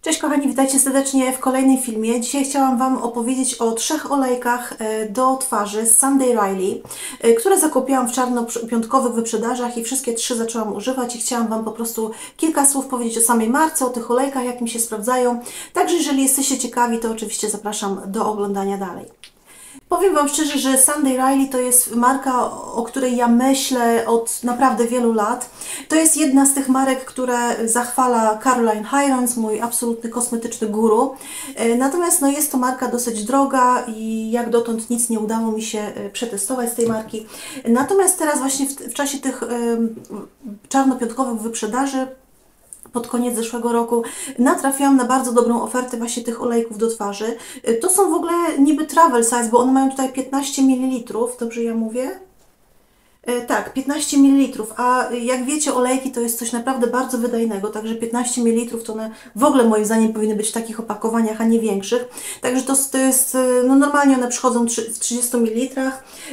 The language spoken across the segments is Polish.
Cześć kochani, witajcie serdecznie w kolejnym filmie. Dzisiaj chciałam Wam opowiedzieć o 3 olejkach do twarzy z Sunday Riley, które zakupiłam w czarnopiątkowych wyprzedażach i wszystkie 3 zaczęłam używać i chciałam Wam po prostu kilka słów powiedzieć o samej marce, o tych olejkach, jak mi się sprawdzają. Także jeżeli jesteście ciekawi, to oczywiście zapraszam do oglądania dalej. Powiem Wam szczerze, że Sunday Riley to jest marka, o której ja myślę od naprawdę wielu lat. To jest jedna z tych marek, które zachwala Caroline Hirons, mój absolutny kosmetyczny guru. Natomiast no, jest to marka dosyć droga i jak dotąd nic nie udało mi się przetestować z tej marki. Natomiast teraz właśnie w czasie tych czarnopiątkowych wyprzedaży pod koniec zeszłego roku natrafiłam na bardzo dobrą ofertę właśnie tych olejków do twarzy. To są w ogóle niby travel size, bo one mają tutaj 15 ml, dobrze ja mówię? Tak, 15 ml, a jak wiecie, olejki to jest coś naprawdę bardzo wydajnego, także 15 ml to one w ogóle moim zdaniem powinny być w takich opakowaniach, a nie większych. Także to jest, no normalnie one przychodzą w 30 ml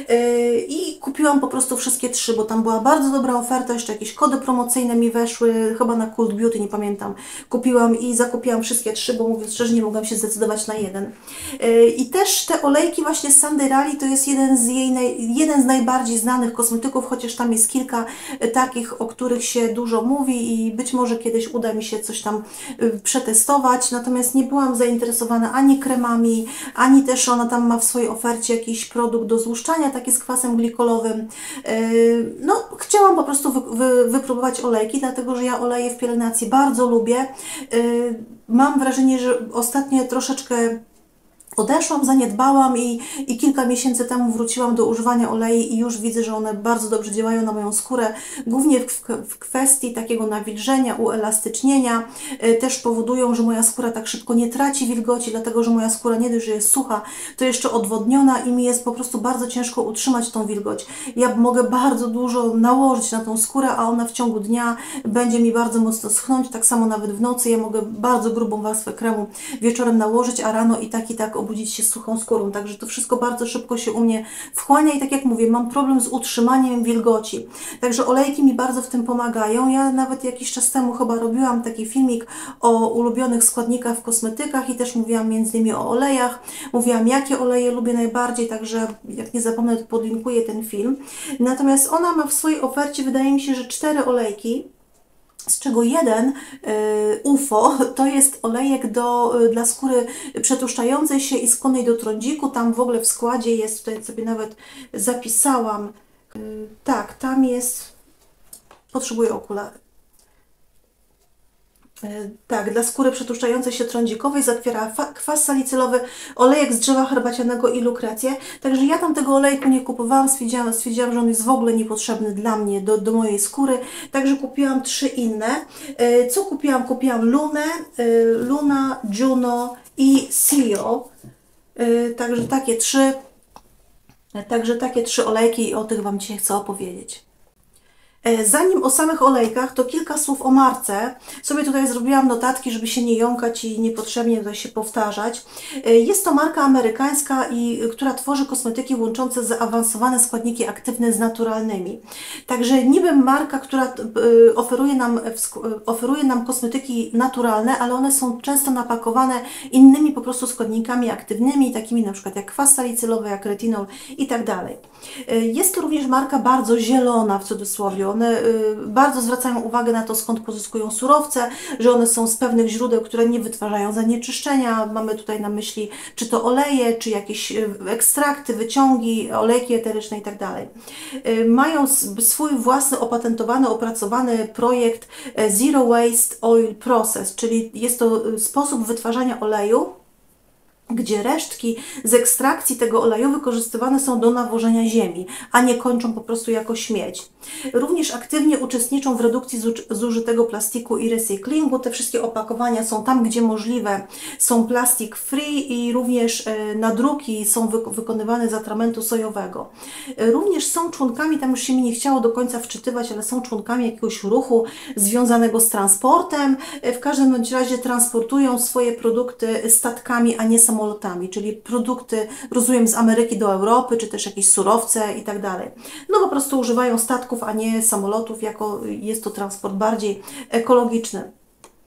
i kupiłam po prostu wszystkie 3, bo tam była bardzo dobra oferta, jeszcze jakieś kody promocyjne mi weszły, chyba na Cult Beauty, nie pamiętam. Kupiłam i zakupiłam wszystkie 3, bo mówiąc szczerze, nie mogłam się zdecydować na jeden. I też te olejki właśnie z Sunday Riley to jest jeden z najbardziej znanych kosmetyków, chociaż tam jest kilka takich, o których się dużo mówi i być może kiedyś uda mi się coś tam przetestować, natomiast nie byłam zainteresowana ani kremami, ani też ona tam ma w swojej ofercie jakiś produkt do złuszczania, taki z kwasem glikolowym. No, chciałam po prostu wypróbować olejki, dlatego że ja oleje w pielęgnacji bardzo lubię. Mam wrażenie, że ostatnio troszeczkę odeszłam, zaniedbałam i kilka miesięcy temu wróciłam do używania olei i już widzę, że one bardzo dobrze działają na moją skórę, głównie w kwestii takiego nawilżenia, uelastycznienia. Też powodują, że moja skóra tak szybko nie traci wilgoci, dlatego że moja skóra nie dość, że jest sucha, to jeszcze odwodniona i mi jest po prostu bardzo ciężko utrzymać tą wilgoć. Ja mogę bardzo dużo nałożyć na tą skórę, a ona w ciągu dnia będzie mi bardzo mocno schnąć, tak samo nawet w nocy. Ja mogę bardzo grubą warstwę kremu wieczorem nałożyć, a rano i tak obudzić się z suchą skórą, także to wszystko bardzo szybko się u mnie wchłania i tak jak mówię, mam problem z utrzymaniem wilgoci, także olejki mi bardzo w tym pomagają. Ja nawet jakiś czas temu chyba robiłam taki filmik o ulubionych składnikach w kosmetykach i też mówiłam między innymi o olejach, mówiłam jakie oleje lubię najbardziej, także jak nie zapomnę, to podlinkuję ten film. Natomiast ona ma w swojej ofercie, wydaje mi się, że 4 olejki, z czego jeden UFO to jest olejek dla skóry przetłuszczającej się i skłonnej do trądziku. Tam w ogóle w składzie jest, tutaj sobie nawet zapisałam, tak, tam jest, potrzebuję okulary. Tak, dla skóry przetłuszczającej się trądzikowej zawiera kwas salicylowy, olejek z drzewa herbacianego i lukrecję. Także ja tam tego olejku nie kupowałam, stwierdziłam, że on jest w ogóle niepotrzebny dla mnie, do mojej skóry. Także kupiłam 3 inne. Co kupiłam? Kupiłam Lunę, Luna, Juno i Sio. Także takie 3 olejki i o tych Wam dzisiaj chcę opowiedzieć. Zanim o samych olejkach, to kilka słów o marce. Sobie tutaj zrobiłam notatki, żeby się nie jąkać i niepotrzebnie tutaj się powtarzać. Jest to marka amerykańska, która tworzy kosmetyki łączące zaawansowane składniki aktywne z naturalnymi. Także niby marka, która oferuje nam kosmetyki naturalne, ale one są często napakowane innymi po prostu składnikami aktywnymi, takimi na przykład jak kwas salicylowy, jak retinol i tak dalej. Jest to również marka bardzo zielona w cudzysłowie. One bardzo zwracają uwagę na to, skąd pozyskują surowce, że one są z pewnych źródeł, które nie wytwarzają zanieczyszczenia. Mamy tutaj na myśli czy to oleje, czy jakieś ekstrakty, wyciągi, olejki eteryczne i tak dalej. Mają swój własny opatentowany, opracowany projekt Zero Waste Oil Process, czyli jest to sposób wytwarzania oleju, gdzie resztki z ekstrakcji tego oleju wykorzystywane są do nawożenia ziemi, a nie kończą po prostu jako śmieć. Również aktywnie uczestniczą w redukcji zużytego plastiku i recyklingu. Te wszystkie opakowania są tam, gdzie możliwe, są plastic free i również nadruki są wykonywane z atramentu sojowego. Również są członkami, tam już się mi nie chciało do końca wczytywać, ale są członkami jakiegoś ruchu związanego z transportem. W każdym bądź razie transportują swoje produkty statkami, a nie samolotami, czyli produkty, rozumiem, z Ameryki do Europy, czy też jakieś surowce i tak dalej. No po prostu używają statków, a nie samolotów, jako jest to transport bardziej ekologiczny.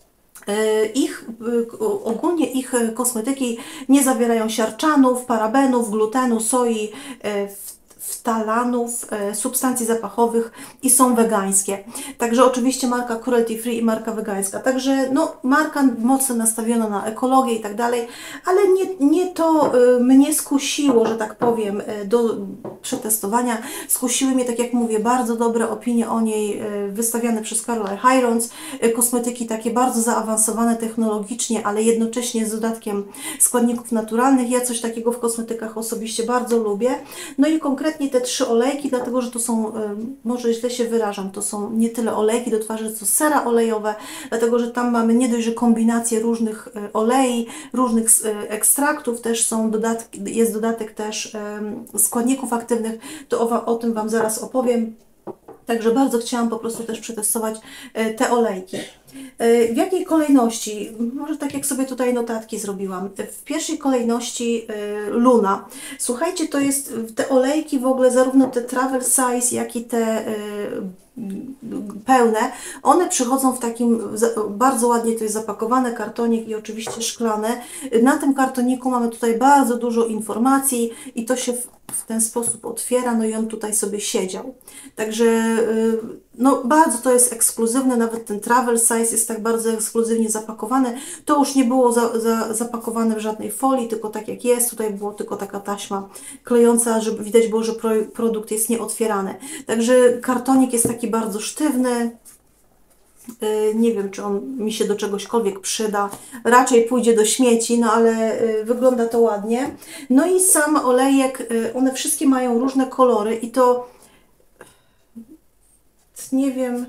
Ogólnie ich kosmetyki nie zawierają siarczanów, parabenów, glutenu, soi, ftalanów, substancji zapachowych i są wegańskie. Także oczywiście marka cruelty free i marka wegańska. Także no, marka mocno nastawiona na ekologię i tak dalej, ale nie to mnie skusiło, że tak powiem, do przetestowania. Skusiły mnie, tak jak mówię, bardzo dobre opinie o niej wystawiane przez Carolina Hirons. Kosmetyki takie bardzo zaawansowane technologicznie, ale jednocześnie z dodatkiem składników naturalnych. Ja coś takiego w kosmetykach osobiście bardzo lubię. No i konkretnie te 3 olejki, dlatego że to są, może źle się wyrażam, to są nie tyle olejki do twarzy, co sera olejowe, dlatego że tam mamy nie dość, że kombinacje różnych olei, różnych ekstraktów, też są jest dodatek też składników aktywnych, to o tym Wam zaraz opowiem. Także bardzo chciałam po prostu też przetestować te olejki. W jakiej kolejności? Może tak jak sobie tutaj notatki zrobiłam. W pierwszej kolejności Luna. Słuchajcie, to jest te olejki w ogóle, zarówno te travel size, jak i te pełne, one przychodzą w takim, bardzo ładnie to jest zapakowane, kartonik i oczywiście szklane. Na tym kartoniku mamy tutaj bardzo dużo informacji i to się w ten sposób otwiera, no i on tutaj sobie siedział. Także no bardzo to jest ekskluzywne, nawet ten travel size jest tak bardzo ekskluzywnie zapakowany. To już nie było zapakowane w żadnej folii, tylko tak jak jest, tutaj było tylko taka taśma klejąca, żeby widać było, że produkt jest nieotwierany. Także kartonik jest taki bardzo sztywny. Nie wiem, czy on mi się do czegośkolwiek przyda. Raczej pójdzie do śmieci, no ale wygląda to ładnie. No i sam olejek, one wszystkie mają różne kolory i to nie wiem.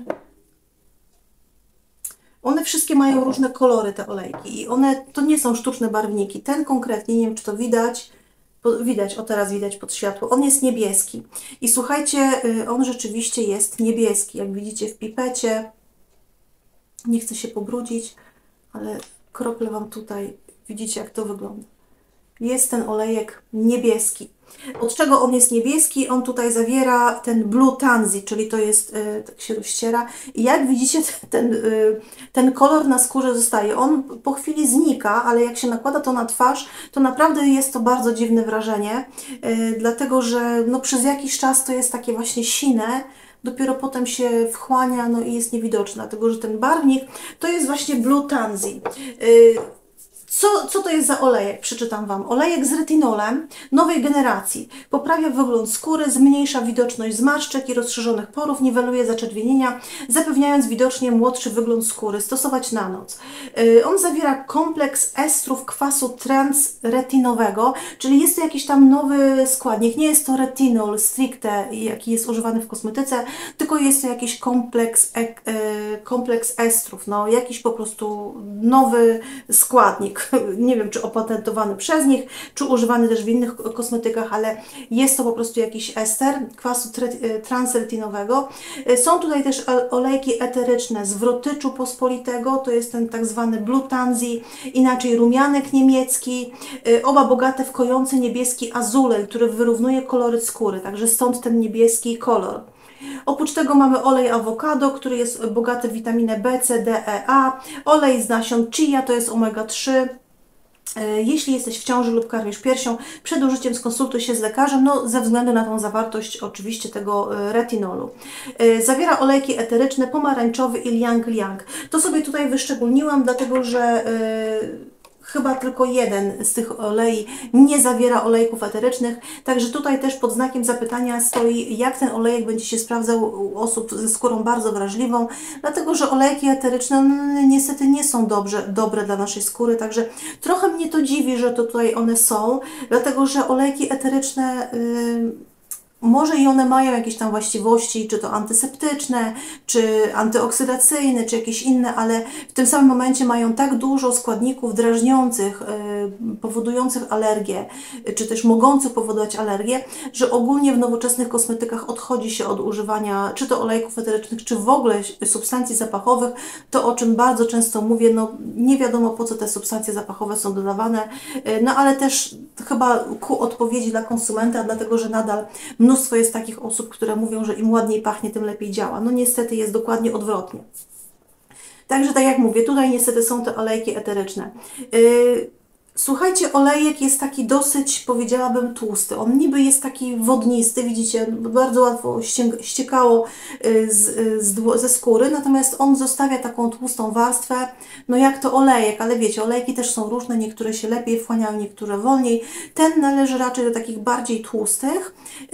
One wszystkie mają różne kolory, te olejki, i one to nie są sztuczne barwniki. Ten konkretnie, nie wiem, czy to widać. Widać, o teraz widać pod światło. On jest niebieski. I słuchajcie, on rzeczywiście jest niebieski. Jak widzicie w pipecie. Nie chcę się pobrudzić, ale kroplę Wam tutaj. Widzicie, jak to wygląda. Jest ten olejek niebieski. Od czego on jest niebieski? On tutaj zawiera ten Blue Tansy, czyli to jest, tak się rozściera. I jak widzicie, ten kolor na skórze zostaje. On po chwili znika, ale jak się nakłada to na twarz, to naprawdę jest to bardzo dziwne wrażenie, dlatego że no, przez jakiś czas to jest takie właśnie sine, dopiero potem się wchłania, no i jest niewidoczny, dlatego że ten barwnik to jest właśnie Blue Tansy. Co to jest za olejek? Przeczytam Wam. Olejek z retinolem nowej generacji. Poprawia wygląd skóry, zmniejsza widoczność zmarszczek i rozszerzonych porów, niweluje zaczerwienienia, zapewniając widocznie młodszy wygląd skóry. Stosować na noc. On zawiera kompleks estrów kwasu transretinowego, czyli jest to jakiś tam nowy składnik. Nie jest to retinol stricte, jaki jest używany w kosmetyce, tylko jest to jakiś kompleks estrów. No, jakiś po prostu nowy składnik. Nie wiem, czy opatentowany przez nich, czy używany też w innych kosmetykach, ale jest to po prostu jakiś ester kwasu transretinowego. Są tutaj też olejki eteryczne z wrotyczu pospolitego, to jest ten tak zwany Blue Tansy, inaczej rumianek niemiecki, oba bogate w kojący niebieski azulel, który wyrównuje koloryt skóry, także stąd ten niebieski kolor. Oprócz tego mamy olej awokado, który jest bogaty w witaminę B, C, D, E, A. Olej z nasion chia, to jest omega-3. Jeśli jesteś w ciąży lub karmisz piersią, przed użyciem skonsultuj się z lekarzem, no ze względu na tą zawartość oczywiście tego retinolu. Zawiera olejki eteryczne pomarańczowy i liang liang. To sobie tutaj wyszczególniłam, dlatego że chyba tylko jeden z tych olei nie zawiera olejków eterycznych, także tutaj też pod znakiem zapytania stoi, jak ten olejek będzie się sprawdzał u osób ze skórą bardzo wrażliwą, dlatego że olejki eteryczne niestety nie są dobre dla naszej skóry, także trochę mnie to dziwi, że tutaj one są, dlatego że olejki eteryczne może i one mają jakieś tam właściwości, czy to antyseptyczne, czy antyoksydacyjne, czy jakieś inne, ale w tym samym momencie mają tak dużo składników drażniących, powodujących alergię, czy też mogących powodować alergię, że ogólnie w nowoczesnych kosmetykach odchodzi się od używania czy to olejków eterycznych, czy w ogóle substancji zapachowych. To, o czym bardzo często mówię, no nie wiadomo, po co te substancje zapachowe są dodawane, no ale też chyba ku odpowiedzi dla konsumenta, dlatego że nadal mnóstwo jest takich osób, które mówią, że im ładniej pachnie, tym lepiej działa. No niestety jest dokładnie odwrotnie. Także tak jak mówię, tutaj niestety są te olejki eteryczne. Słuchajcie, olejek jest taki dosyć, powiedziałabym, tłusty. On niby jest taki wodnisty, widzicie, bardzo łatwo ściekało ze skóry, natomiast on zostawia taką tłustą warstwę, no jak to olejek, ale wiecie, olejki też są różne, niektóre się lepiej wchłaniają, niektóre wolniej. Ten należy raczej do takich bardziej tłustych.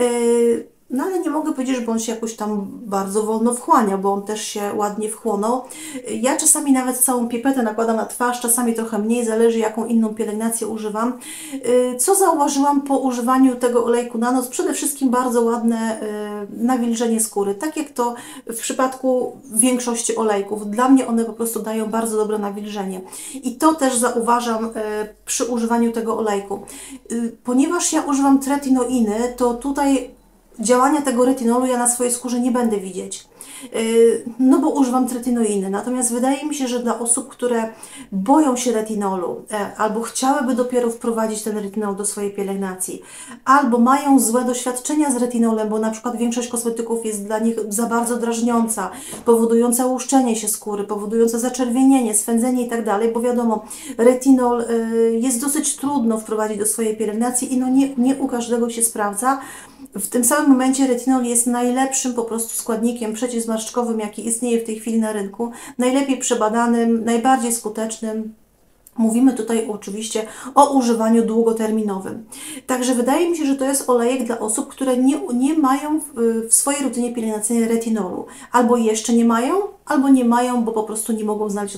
No ale nie mogę powiedzieć, żeby on się jakoś tam bardzo wolno wchłania, bo on też się ładnie wchłonął. Ja czasami nawet całą pipetę nakładam na twarz, czasami trochę mniej, zależy jaką inną pielęgnację używam. Co zauważyłam po używaniu tego olejku na noc? Przede wszystkim bardzo ładne nawilżenie skóry, tak jak to w przypadku większości olejków. Dla mnie one po prostu dają bardzo dobre nawilżenie. I to też zauważam przy używaniu tego olejku. Ponieważ ja używam tretinoiny, to tutaj działania tego retinolu ja na swojej skórze nie będę widzieć, no bo używam tretinoiny. Natomiast wydaje mi się, że dla osób, które boją się retinolu, albo chciałyby dopiero wprowadzić ten retinol do swojej pielęgnacji, albo mają złe doświadczenia z retinolem, bo na przykład większość kosmetyków jest dla nich za bardzo drażniąca, powodująca łuszczenie się skóry, powodująca zaczerwienienie, swędzenie i tak dalej, bo wiadomo, retinol jest dosyć trudno wprowadzić do swojej pielęgnacji i no nie u każdego się sprawdza. W tym samym momencie retinol jest najlepszym po prostu składnikiem przeciwzmarszczkowym, jaki istnieje w tej chwili na rynku, najlepiej przebadanym, najbardziej skutecznym. Mówimy tutaj oczywiście o używaniu długoterminowym. Także wydaje mi się, że to jest olejek dla osób, które nie mają w swojej rutynie pielęgnacyjnej retinolu. Albo jeszcze nie mają, albo nie mają, bo po prostu nie mogą znaleźć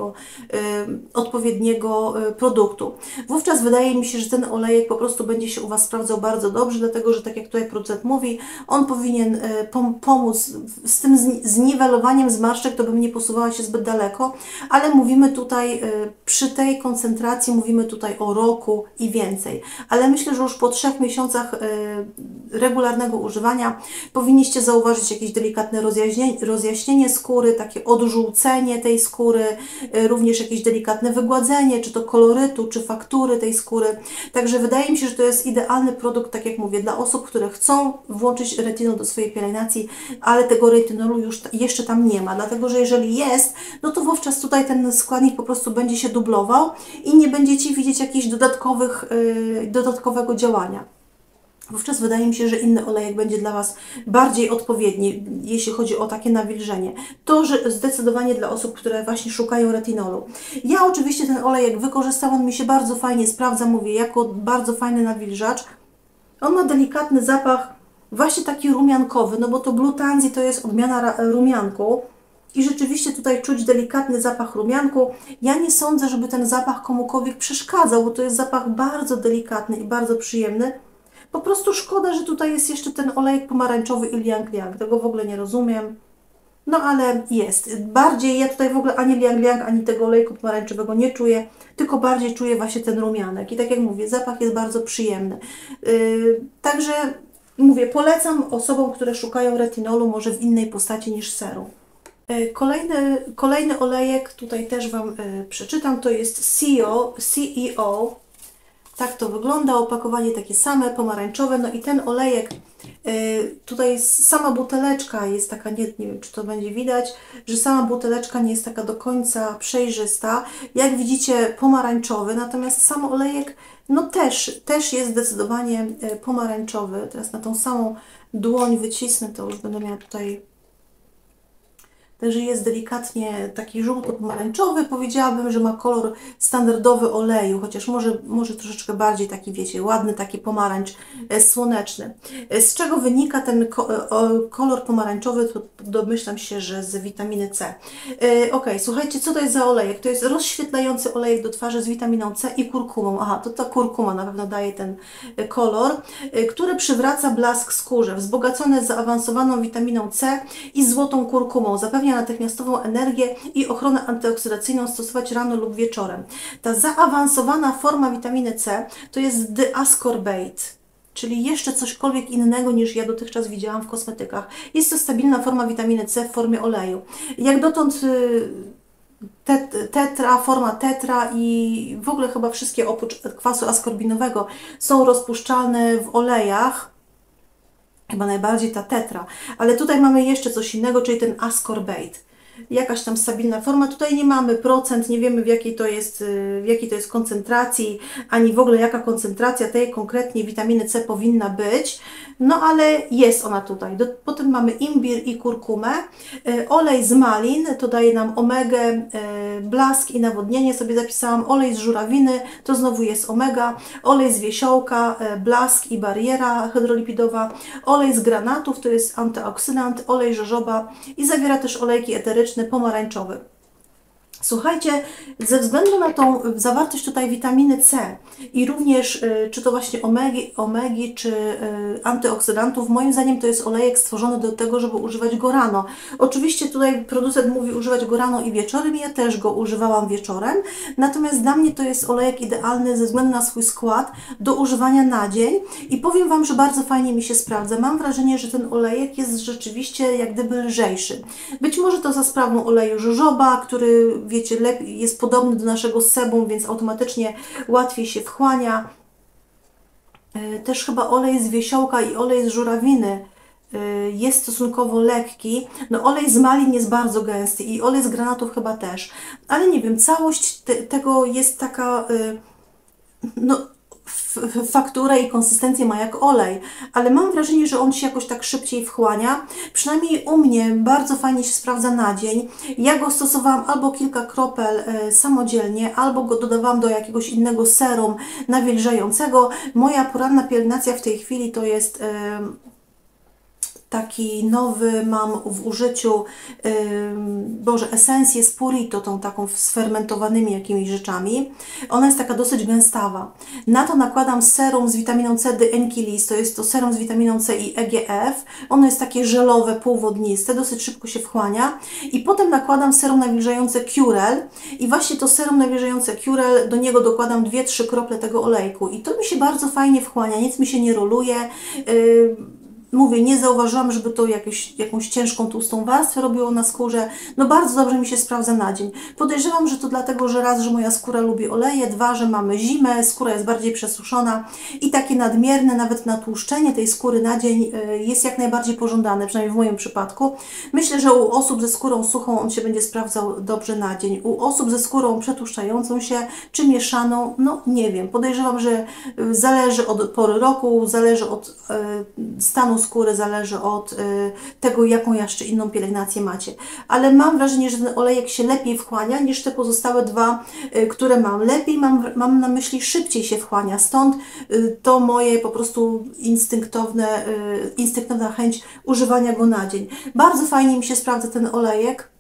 odpowiedniego produktu. Wówczas wydaje mi się, że ten olejek po prostu będzie się u Was sprawdzał bardzo dobrze, dlatego że tak jak tutaj producent mówi, on powinien pomóc z tym zniwelowaniem zmarszczek, to bym nie posuwała się zbyt daleko, ale mówimy tutaj przy tej koncentracji, mówimy tutaj o roku i więcej. Ale myślę, że już po 3 miesiącach regularnego używania powinniście zauważyć jakieś delikatne rozjaśnienie skóry, takie odżółcenie tej skóry, również jakieś delikatne wygładzenie, czy to kolorytu, czy faktury tej skóry. Także wydaje mi się, że to jest idealny produkt, tak jak mówię, dla osób, które chcą włączyć retinol do swojej pielęgnacji, ale tego retinolu już jeszcze tam nie ma, dlatego że jeżeli jest, no to wówczas tutaj ten składnik po prostu będzie się dublował i nie będziecie widzieć jakichś dodatkowego działania. Wówczas wydaje mi się, że inny olejek będzie dla Was bardziej odpowiedni, jeśli chodzi o takie nawilżenie. To, że zdecydowanie dla osób, które właśnie szukają retinolu. Ja oczywiście ten olejek wykorzystam, on mi się bardzo fajnie sprawdza, mówię, jako bardzo fajny nawilżacz. On ma delikatny zapach, właśnie taki rumiankowy, no bo to Blue Tansy to jest odmiana rumianku. I rzeczywiście tutaj czuć delikatny zapach rumianku. Ja nie sądzę, żeby ten zapach komukolwiek przeszkadzał, bo to jest zapach bardzo delikatny i bardzo przyjemny. Po prostu szkoda, że tutaj jest jeszcze ten olejek pomarańczowy Ylang Ylang. Tego w ogóle nie rozumiem. No ale jest. Bardziej ja tutaj w ogóle ani Ylang Ylang, ani tego olejku pomarańczowego nie czuję, tylko bardziej czuję właśnie ten rumianek. I tak jak mówię, zapach jest bardzo przyjemny. Także mówię, polecam osobom, które szukają retinolu może w innej postaci niż serum. Kolejny olejek, tutaj też Wam przeczytam, to jest CEO. Tak to wygląda, opakowanie takie same, pomarańczowe. No i ten olejek, tutaj sama buteleczka jest taka, nie wiem czy to będzie widać, że sama buteleczka nie jest taka do końca przejrzysta. Jak widzicie pomarańczowy, natomiast sam olejek no też jest zdecydowanie pomarańczowy. Teraz na tą samą dłoń wycisnę, to już będę miała tutaj. Także jest delikatnie taki żółto-pomarańczowy. Powiedziałabym, że ma kolor standardowy oleju, chociaż może troszeczkę bardziej taki, wiecie, ładny taki pomarańcz słoneczny. Z czego wynika ten kolor pomarańczowy? To domyślam się, że z witaminy C. Ok, słuchajcie, co to jest za olejek? To jest rozświetlający olejek do twarzy z witaminą C i kurkumą. Aha, to ta kurkuma na pewno daje ten kolor, który przywraca blask skórze, wzbogacony zaawansowaną witaminą C i złotą kurkumą. Zapewnia natychmiastową energię i ochronę antyoksydacyjną stosować rano lub wieczorem. Ta zaawansowana forma witaminy C to jest diascorbate, czyli jeszcze cośkolwiek innego niż ja dotychczas widziałam w kosmetykach. Jest to stabilna forma witaminy C w formie oleju. Jak dotąd forma tetra i w ogóle chyba wszystkie oprócz kwasu askorbinowego są rozpuszczalne w olejach. Chyba najbardziej ta tetra, ale tutaj mamy jeszcze coś innego, czyli ten ascorbate. jakaś tam stabilna forma. Tutaj nie mamy procent, nie wiemy w jakiej to jest koncentracji, ani w ogóle jaka koncentracja tej konkretnie witaminy C powinna być. No ale jest ona tutaj. Potem mamy imbir i kurkumę. Olej z malin, to daje nam omegę, blask i nawodnienie, sobie zapisałam. Olej z żurawiny, to znowu jest omega. Olej z wiesiołka, blask i bariera hydrolipidowa. Olej z granatów, to jest antyoksydant. Olej żożoba i zawiera też olejki eteryczne pomarańczowe. Słuchajcie, ze względu na tą zawartość tutaj witaminy C i również czy to właśnie omegi czy antyoksydantów, moim zdaniem to jest olejek stworzony do tego, żeby używać go rano. Oczywiście tutaj producent mówi używać go rano i wieczorem, ja też go używałam wieczorem, natomiast dla mnie to jest olejek idealny ze względu na swój skład do używania na dzień i powiem Wam, że bardzo fajnie mi się sprawdza. Mam wrażenie, że ten olejek jest rzeczywiście jak gdyby lżejszy. Być może to za sprawą oleju żożoba, który wiecie, lepiej, jest podobny do naszego sebum, więc automatycznie łatwiej się wchłania. Też chyba olej z wiesiołka i olej z żurawiny jest stosunkowo lekki. No olej z malin jest bardzo gęsty i olej z granatów chyba też. Ale nie wiem, całość tego jest taka, no fakturę i konsystencję ma jak olej, ale mam wrażenie, że on się jakoś tak szybciej wchłania. Przynajmniej u mnie bardzo fajnie się sprawdza na dzień. Ja go stosowałam albo kilka kropel samodzielnie, albo go dodawałam do jakiegoś innego serum nawilżającego. Moja poranna pielęgnacja w tej chwili to jest taki nowy mam w użyciu, esencję z Purito, tą taką z fermentowanymi jakimiś rzeczami. Ona jest taka dosyć gęstawa. Na to nakładam serum z witaminą C de Enkilis, to jest to serum z witaminą C i EGF. Ono jest takie żelowe, półwodniste, dosyć szybko się wchłania. I potem nakładam serum nawilżające Curel i właśnie to serum nawilżające Curel, do niego dokładam 2-3 krople tego olejku. I to mi się bardzo fajnie wchłania, nic mi się nie roluje. Mówię, nie zauważyłam, żeby to jakąś ciężką, tłustą warstwę robiło na skórze. No bardzo dobrze mi się sprawdza na dzień. Podejrzewam, że to dlatego, że raz, że moja skóra lubi oleje, dwa, że mamy zimę, skóra jest bardziej przesuszona i takie nadmierne, nawet natłuszczenie tej skóry na dzień jest jak najbardziej pożądane, przynajmniej w moim przypadku. Myślę, że u osób ze skórą suchą on się będzie sprawdzał dobrze na dzień. U osób ze skórą przetłuszczającą się czy mieszaną, no nie wiem. Podejrzewam, że zależy od pory roku, zależy od stanu skóry, zależy od tego, jaką jeszcze inną pielęgnację macie. Ale mam wrażenie, że ten olejek się lepiej wchłania niż te pozostałe dwa, które mam. Lepiej mam na myśli szybciej się wchłania. Stąd to moje po prostu instynktowna chęć używania go na dzień. Bardzo fajnie mi się sprawdza ten olejek.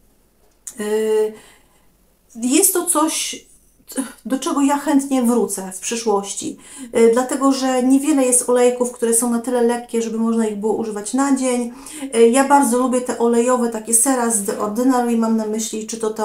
Jest to coś, do czego ja chętnie wrócę w przyszłości, dlatego że niewiele jest olejków, które są na tyle lekkie, żeby można ich było używać na dzień. Ja bardzo lubię te olejowe, takie sera z The Ordinary, mam na myśli, czy to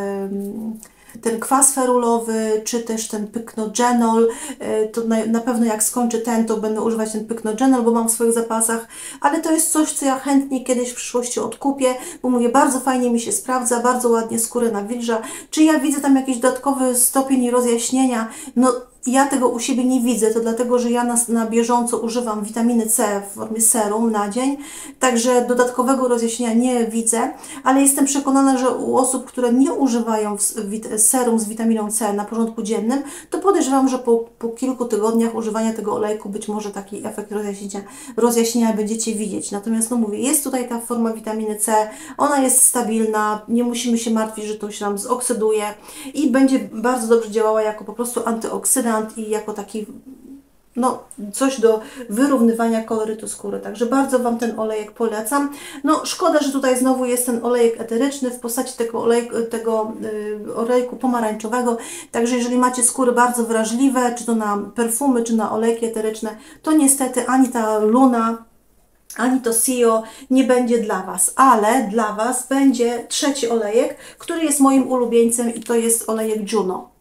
ten kwas ferulowy, czy też ten pyknogenol. To na pewno jak skończę ten, to będę używać ten pyknogenol, bo mam w swoich zapasach, ale to jest coś, co ja chętnie kiedyś w przyszłości odkupię, bo mówię, bardzo fajnie mi się sprawdza, bardzo ładnie skórę nawilża. Czy ja widzę tam jakiś dodatkowy stopień rozjaśnienia? No ja tego u siebie nie widzę, to dlatego, że ja na bieżąco używam witaminy C w formie serum na dzień, także dodatkowego rozjaśnienia nie widzę, ale jestem przekonana, że u osób, które nie używają serum z witaminą C na porządku dziennym, to podejrzewam, że po kilku tygodniach używania tego olejku być może taki efekt rozjaśnienia będziecie widzieć. Natomiast no mówię, jest tutaj ta forma witaminy C, ona jest stabilna, nie musimy się martwić, że to się nam zoksyduje i będzie bardzo dobrze działała jako po prostu antyoksydant i jako taki, no, coś do wyrównywania kolorytu skóry. Także bardzo Wam ten olejek polecam. No, szkoda, że tutaj znowu jest ten olejek eteryczny w postaci tego olejku pomarańczowego. Także jeżeli macie skóry bardzo wrażliwe, czy to na perfumy, czy na olejki eteryczne, to niestety ani ta Luna, ani to Sio nie będzie dla Was, ale dla Was będzie trzeci olejek, który jest moim ulubieńcem i to jest olejek Juno.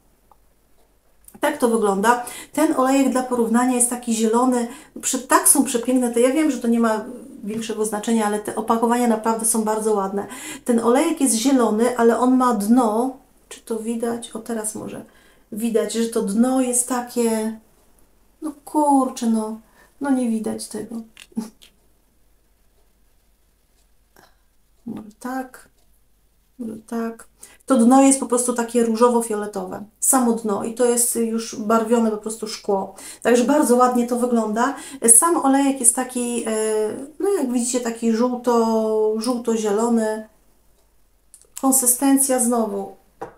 Tak to wygląda. Ten olejek dla porównania jest taki zielony. Tak są przepiękne. To ja wiem, że to nie ma większego znaczenia, ale te opakowania naprawdę są bardzo ładne. Ten olejek jest zielony, ale on ma dno. Czy to widać? O, teraz może widać, że to dno jest takie... No kurczę, no nie widać tego. Może tak. Tak. To dno jest po prostu takie różowo-fioletowe. Samo dno i to jest już barwione po prostu szkło. Także bardzo ładnie to wygląda. Sam olejek jest taki, no jak widzicie, taki żółto-zielony. Konsystencja znowu.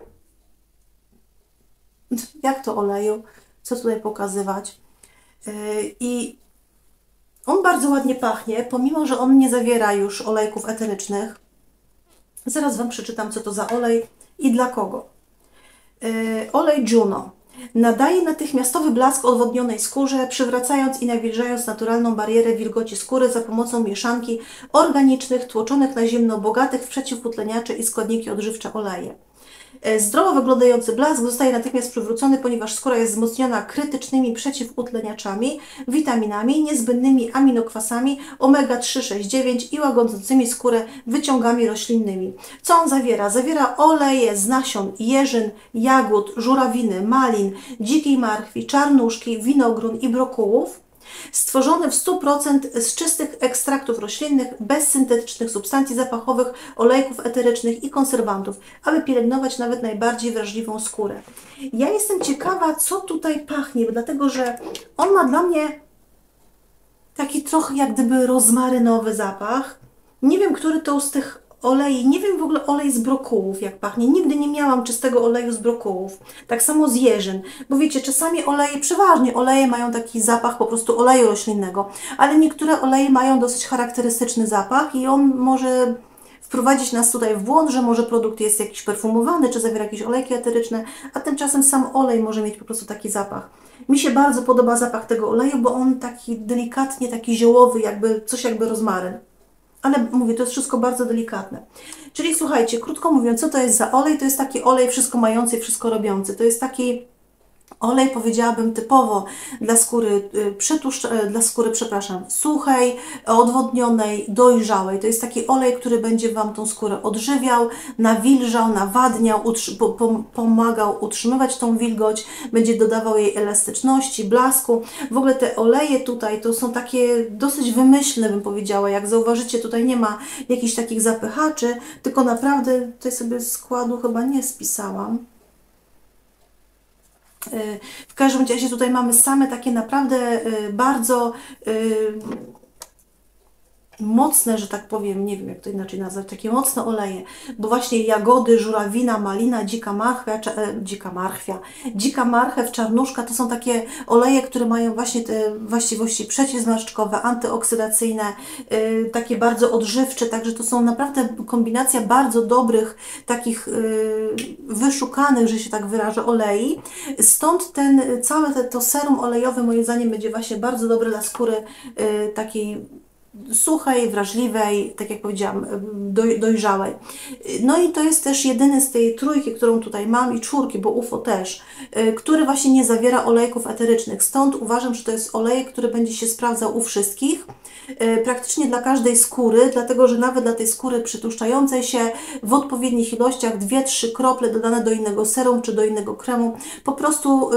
Jak to oleju? Co tutaj pokazywać? I on bardzo ładnie pachnie, pomimo że on nie zawiera już olejków eterycznych. Zaraz Wam przeczytam, co to za olej i dla kogo. Olej Juno. Nadaje natychmiastowy blask odwodnionej skórze, przywracając i nawilżając naturalną barierę wilgoci skóry za pomocą mieszanki organicznych, tłoczonych na zimno, bogatych w przeciwutleniacze i składniki odżywcze oleje. Zdrowo wyglądający blask zostaje natychmiast przywrócony, ponieważ skóra jest wzmocniona krytycznymi przeciwutleniaczami, witaminami, niezbędnymi aminokwasami omega-3, 6, 9 i łagodzącymi skórę wyciągami roślinnymi. Co on zawiera? Zawiera oleje z nasion jeżyn, jagód, żurawiny, malin, dzikiej marchwi, czarnuszki, winogron i brokułów. Stworzony w 100% z czystych ekstraktów roślinnych, bez syntetycznych substancji zapachowych, olejków eterycznych i konserwantów, aby pielęgnować nawet najbardziej wrażliwą skórę. Ja jestem ciekawa, co tutaj pachnie, dlatego że on ma dla mnie taki trochę jak gdyby rozmarynowy zapach. Nie wiem, który to z tych olej, nie wiem w ogóle olej z brokułów jak pachnie. Nigdy nie miałam czystego oleju z brokułów. Tak samo z jeżyn. Bo wiecie, czasami oleje, przeważnie oleje mają taki zapach po prostu oleju roślinnego, ale niektóre oleje mają dosyć charakterystyczny zapach i on może wprowadzić nas tutaj w błąd, że może produkt jest jakiś perfumowany, czy zawiera jakieś olejki eteryczne, a tymczasem sam olej może mieć po prostu taki zapach. Mi się bardzo podoba zapach tego oleju, bo on taki delikatnie, taki ziołowy, jakby coś jakby rozmaryn. Ale mówię, to jest wszystko bardzo delikatne. Czyli słuchajcie, krótko mówiąc, co to jest za olej? To jest taki olej wszystko mający, wszystko robiący. To jest taki olej, powiedziałabym, typowo dla skóry, suchej, odwodnionej, dojrzałej. To jest taki olej, który będzie Wam tą skórę odżywiał, nawilżał, nawadniał, pomagał utrzymywać tą wilgoć, będzie dodawał jej elastyczności, blasku. W ogóle te oleje tutaj to są takie dosyć wymyślne, bym powiedziała. Jak zauważycie, tutaj nie ma jakichś takich zapychaczy, tylko naprawdę tutaj sobie składu chyba nie spisałam. W każdym razie tutaj mamy same takie naprawdę bardzo mocne, że tak powiem, nie wiem jak to inaczej nazwać, takie mocne oleje, bo właśnie jagody, żurawina, malina, dzika marchew, czarnuszka, to są takie oleje, które mają właśnie te właściwości przeciwzmarszczkowe, antyoksydacyjne, takie bardzo odżywcze, także to są naprawdę kombinacja bardzo dobrych, takich wyszukanych, że się tak wyrażę, olei. Stąd całe to serum olejowe moim zdaniem będzie właśnie bardzo dobre dla skóry takiej suchej, wrażliwej, tak jak powiedziałam, dojrzałej. No i to jest też jedyny z tej trójki, którą tutaj mam i czwórki, bo UFO też, który właśnie nie zawiera olejków eterycznych. Stąd uważam, że to jest olej, który będzie się sprawdzał u wszystkich, praktycznie dla każdej skóry, dlatego że nawet dla tej skóry przytłuszczającej się w odpowiednich ilościach 2-3 krople dodane do innego serum czy do innego kremu po prostu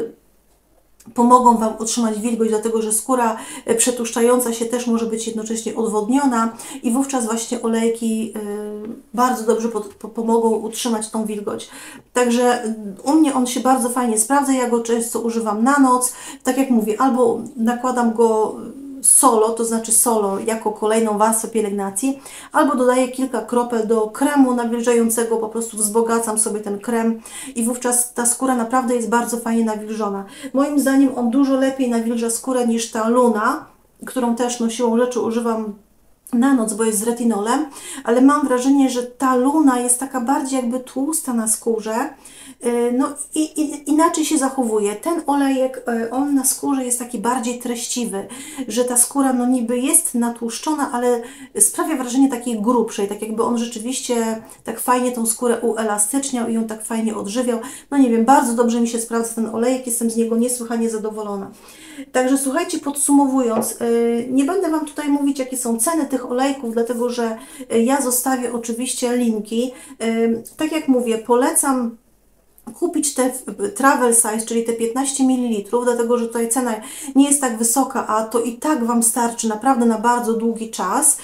pomogą Wam utrzymać wilgoć, dlatego że skóra przetłuszczająca się też może być jednocześnie odwodniona i wówczas właśnie olejki bardzo dobrze pomogą utrzymać tą wilgoć. Także u mnie on się bardzo fajnie sprawdza, ja go często używam na noc, tak jak mówię, albo nakładam go solo, to znaczy solo jako kolejną warstwę pielęgnacji, albo dodaję kilka kropel do kremu nawilżającego, po prostu wzbogacam sobie ten krem i wówczas ta skóra naprawdę jest bardzo fajnie nawilżona. Moim zdaniem on dużo lepiej nawilża skórę niż ta Luna, którą też no, siłą rzeczy używam na noc, bo jest z retinolem, ale mam wrażenie, że ta Luna jest taka bardziej jakby tłusta na skórze, no i inaczej się zachowuje. Ten olejek, on na skórze jest taki bardziej treściwy, że ta skóra no niby jest natłuszczona, ale sprawia wrażenie takiej grubszej, tak jakby on rzeczywiście tak fajnie tą skórę uelastyczniał i ją tak fajnie odżywiał. No nie wiem, bardzo dobrze mi się sprawdza ten olejek, jestem z niego niesłychanie zadowolona. Także słuchajcie, podsumowując, nie będę Wam tutaj mówić, jakie są ceny tych olejków, dlatego że ja zostawię oczywiście linki. Tak jak mówię, polecam kupić te travel size, czyli te 15 ml, dlatego że tutaj cena nie jest tak wysoka, a to i tak Wam starczy naprawdę na bardzo długi czas.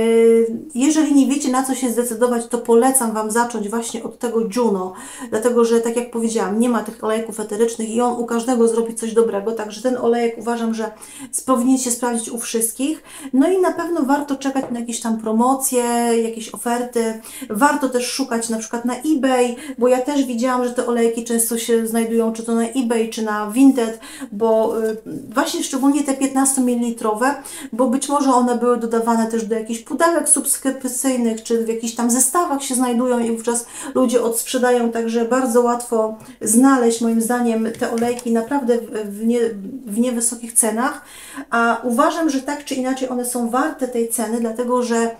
Jeżeli nie wiecie, na co się zdecydować, to polecam Wam zacząć właśnie od tego Juno, dlatego że tak jak powiedziałam, nie ma tych olejków eterycznych i on u każdego zrobi coś dobrego, także ten olejek uważam, że powinniście sprawdzić u wszystkich. No i na pewno warto czekać na jakieś tam promocje, jakieś oferty. Warto też szukać na przykład na eBay, bo ja też widziałam, że te olejki często się znajdują czy to na eBay, czy na Vinted, bo właśnie szczególnie te 15 ml, bo być może one były dodawane też do jakichś pudełek subskrypcyjnych, czy w jakichś tam zestawach się znajdują i wówczas ludzie odsprzedają, także bardzo łatwo znaleźć moim zdaniem te olejki naprawdę w niewysokich cenach, a uważam, że tak czy inaczej one są warte tej ceny, dlatego że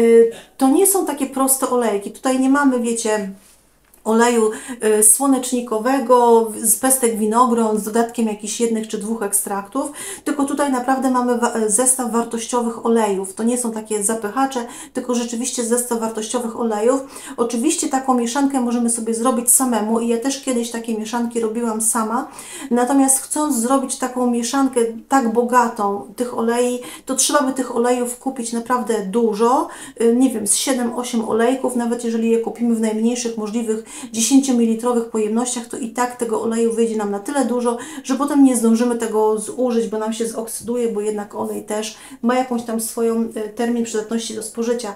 to nie są takie proste olejki. Tutaj nie mamy, wiecie, oleju słonecznikowego z pestek winogron z dodatkiem jakichś jednych czy dwóch ekstraktów, tylko tutaj naprawdę mamy zestaw wartościowych olejów. To nie są takie zapychacze, tylko rzeczywiście zestaw wartościowych olejów. Oczywiście taką mieszankę możemy sobie zrobić samemu i ja też kiedyś takie mieszanki robiłam sama, natomiast chcąc zrobić taką mieszankę tak bogatą tych olei, to trzeba by tych olejów kupić naprawdę dużo, nie wiem, z 7-8 olejków, nawet jeżeli je kupimy w najmniejszych możliwych 10 ml pojemnościach, to i tak tego oleju wyjdzie nam na tyle dużo, że potem nie zdążymy tego zużyć, bo nam się zoksyduje, bo jednak olej też ma jakąś tam swoją termin przydatności do spożycia,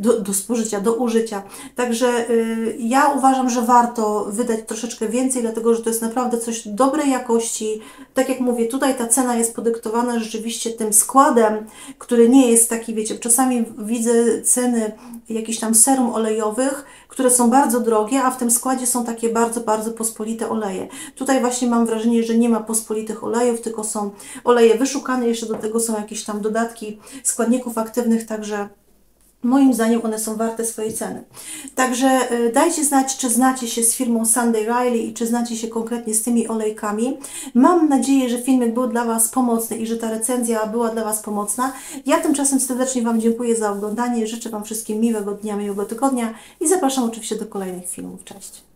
do użycia. Także ja uważam, że warto wydać troszeczkę więcej, dlatego że to jest naprawdę coś dobrej jakości. Tak jak mówię, tutaj ta cena jest podyktowana rzeczywiście tym składem, który nie jest taki, wiecie, czasami widzę ceny jakichś tam serum olejowych, które są bardzo drogie, a w tym składzie są takie bardzo, bardzo pospolite oleje. Tutaj właśnie mam wrażenie, że nie ma pospolitych olejów, tylko są oleje wyszukane, jeszcze do tego są jakieś tam dodatki składników aktywnych, także moim zdaniem one są warte swojej ceny. Także dajcie znać, czy znacie się z firmą Sunday Riley i czy znacie się konkretnie z tymi olejkami. Mam nadzieję, że filmik był dla Was pomocny i że ta recenzja była dla Was pomocna. Ja tymczasem serdecznie Wam dziękuję za oglądanie. Życzę Wam wszystkim miłego dnia, miłego tygodnia i zapraszam oczywiście do kolejnych filmów. Cześć!